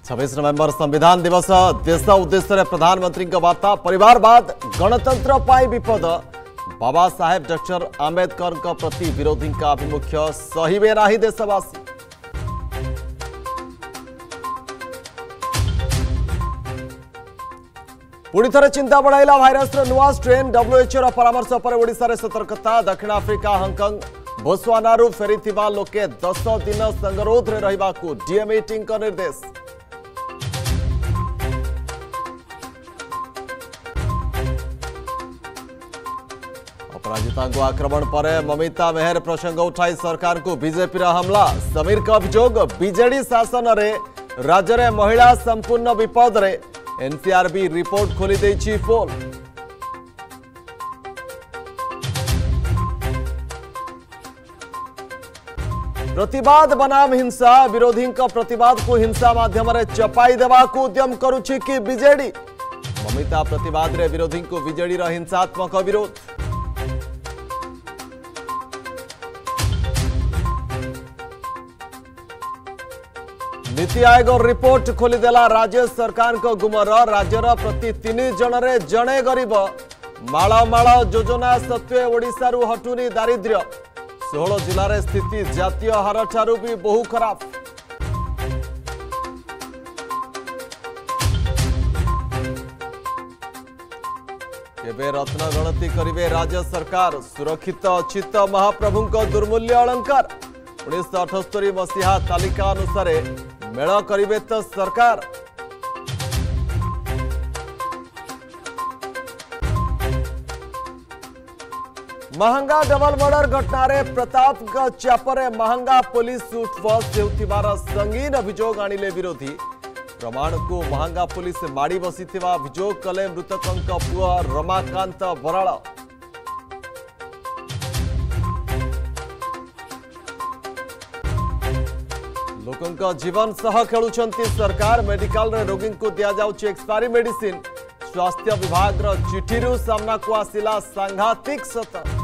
26 नवेम्बर संविधान दिवस देश उद्देश्य प्रधानमंत्री वार्ता परिवारवाद गणतंत्र पाई विपद बाबा साहेब डॉक्टर आंबेडकर प्रति विरोधी का आभिमुख्य सहिबे नाही देशवासी। पुणी थे चिंता बढ़ाइला भाइरस नुआ स्ट्रेन WHO परामर्श पर ओडिशा रे सतर्कता। दक्षिण आफ्रिका हांगकांग बोत्सवानारू फेरीथिबा लोके 10 दिन संगरोध रे रहिबाकू डीएमई टीम का निर्देश। अपराजिता को आक्रमण पर ममिता मेहर प्रसंग उठाई सरकार को बीजेपी हमला। समीर का अभियोग बीजेडी शासन रे राज्य रे महिला संपूर्ण विपद रे एनसीआरबी रिपोर्ट खोली देछि पोल। प्रतिवाद बनाम हिंसा विरोधी प्रतिवाद को हिंसा माध्यम रे चपाई देवा को उद्यम करुछि कि बीजेडी। ममिता प्रतिवाद रे विरोधी को बीजेडी रा हिंसात्मक विरोध। नीति आयोग रिपोर्ट खोलीदेला राज्य सरकार को गुमर। राज्यर प्रति 3 जन रे जणे गरीब। माळ माळ योजना सत्वे ओडिशा रु हटुनी दारिद्र्य। 16 जिला रे स्थिति जातीय हार ठारू भी बहु खराब। केबे रत्न गणति करिवे राज्य सरकार। सुरक्षित अचित महाप्रभु दुर्मूल्य अलंकार। 1978 मसीहा तालिका अनुसार मेल करिवे तो सरकार। महंगा डबल मर्डर घटना रे प्रताप चापरे महंगा पुलिस उठबस हेउथिबार संगीन अभियोग आनिले विरोधी। प्रमाण को महंगा पुलिस माड़ी बसीथिबा अभियोग कले मृतकंक पुआ रमाकांत बराळ। लोकों जीवन सह खेलुछंती सरकार। मेडिकल रे रोगी को दिया जाउछि एक्सपायरी मेडिसिन। स्वास्थ्य विभाग रो चिठीरू सामना को आसिला सांघातिक सत।